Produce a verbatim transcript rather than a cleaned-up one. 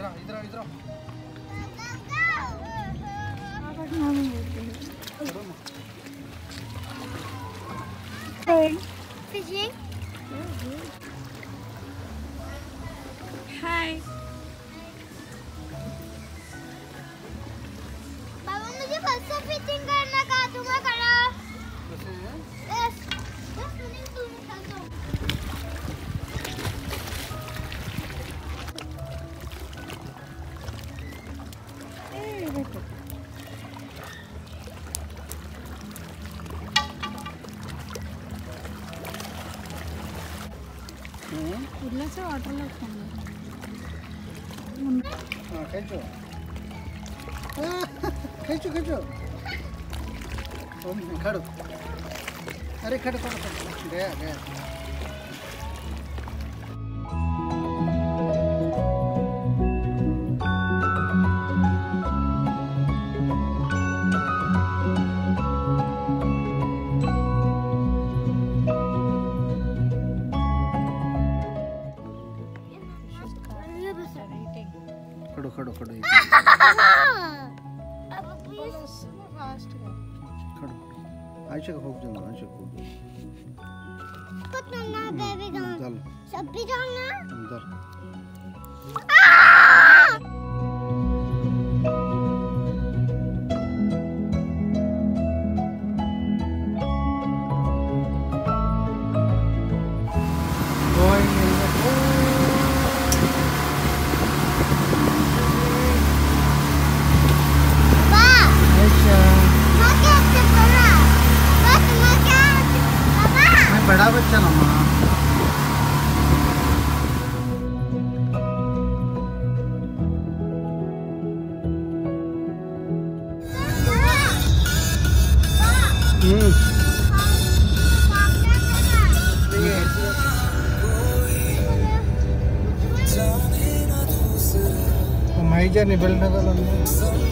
इधर इधर Fishing. Hi. बाबा मुझे फर्स्ट फिशिंग करना कहा तुम्हें करा यस बस नहीं तुम चलते हो ए देखो उड़ने से वाटर लगता हाँ खींचो खींचो खींचो खड़ो अरे खड़ो खड़ो खड़ो गया गया खड़ो खड़ो खड़ो खड़ो आयशा का होप जाना आयशा को कितना ना बेबी गान सब भी जाना अंदर बड़ा बच्चा ना माँ हम्म माइजा निबल ना